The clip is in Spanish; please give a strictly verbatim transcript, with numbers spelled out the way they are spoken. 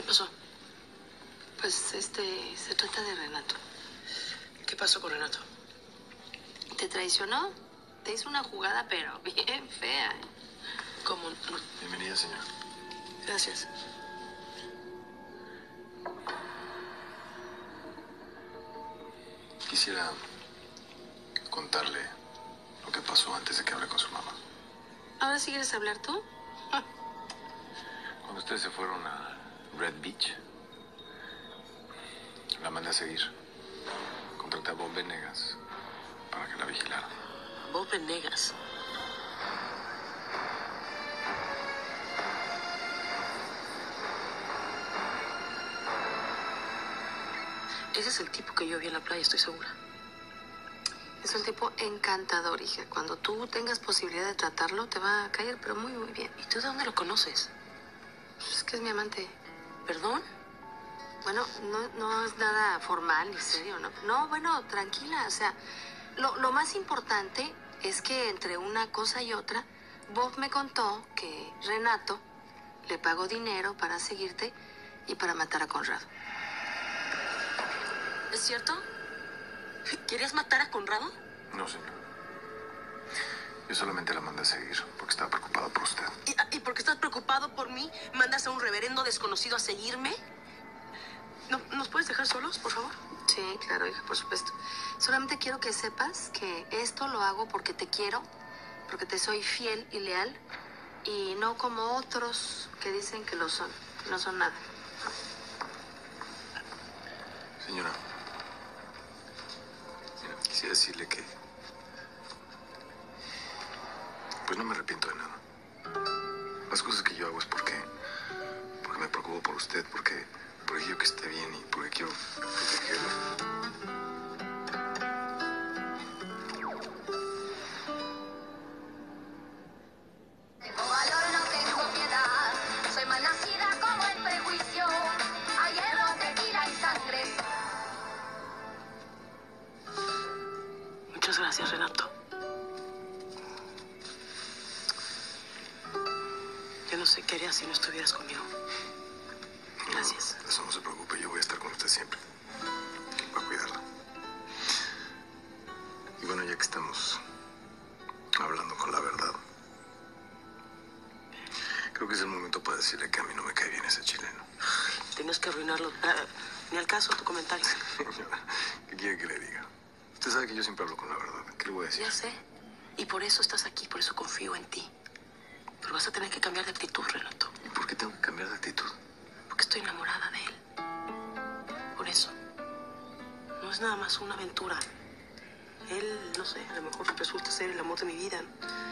pasó? Pues, este, se trata de Renato. ¿Qué pasó con Renato? ¿Te traicionó? Te hizo una jugada, pero bien fea, ¿eh? ¿Cómo? Bienvenida, señora. Gracias. Quisiera contarle lo que pasó antes de que hable con su mamá. ¿Ahora sí quieres hablar tú? Cuando ustedes se fueron a Red Beach, la mandé a seguir. Contraté a Bob Venegas para que la vigilara. Bob Venegas. Ese es el tipo que yo vi en la playa, estoy segura. Es un tipo encantador, hija. Cuando tú tengas posibilidad de tratarlo, te va a caer, pero muy, muy bien. ¿Y tú de dónde lo conoces? Es que es mi amante. ¿Perdón? Bueno, no, no es nada formal ni serio, ¿no? No, bueno, tranquila. O sea, lo, lo más importante es que entre una cosa y otra, Bob me contó que Renato le pagó dinero para seguirte y para matar a Conrado. ¿Es cierto? ¿Querías matar a Conrado? No, señor. Yo solamente la mandé a seguir porque estaba preocupado por usted. ¿Y, y porque estás preocupado por mí, mandas a un reverendo desconocido a seguirme? ¿No, ¿Nos puedes dejar solos, por favor? Sí, claro, hija, por supuesto. Solamente quiero que sepas que esto lo hago porque te quiero, porque te soy fiel y leal, y no como otros que dicen que lo son, que no son nada. Señora, mira, quisiera decirle que pues no me arrepiento de nada. Las cosas que yo hago es porque porque me preocupo por usted, porque porque quiero que esté bien y porque quiero protegerlo. Tengo valor, no tengo piedad. Soy mal nacida como el prejuicio. A hierro, tequila y sangre. Muchas gracias, Renato. Yo no sé qué haría si no estuvieras conmigo. Gracias. No, eso no se preocupe, yo voy a estar con usted siempre. Voy a cuidarla. Y bueno, ya que estamos hablando con la verdad, creo que es el momento para decirle que a mí no me cae bien ese chileno. Tienes que arruinarlo. Ah, ni al caso tu comentario. ¿Qué quiere que le diga? Usted sabe que yo siempre hablo con la verdad. ¿Qué le voy a decir? Ya sé. Y por eso estás aquí, por eso confío en ti. Pero vas a tener que cambiar de actitud, Renato. ¿Y por qué tengo que cambiar de actitud? Porque estoy enamorada de él. Por eso. No es nada más una aventura. Él, no sé, a lo mejor resulta ser el amor de mi vida.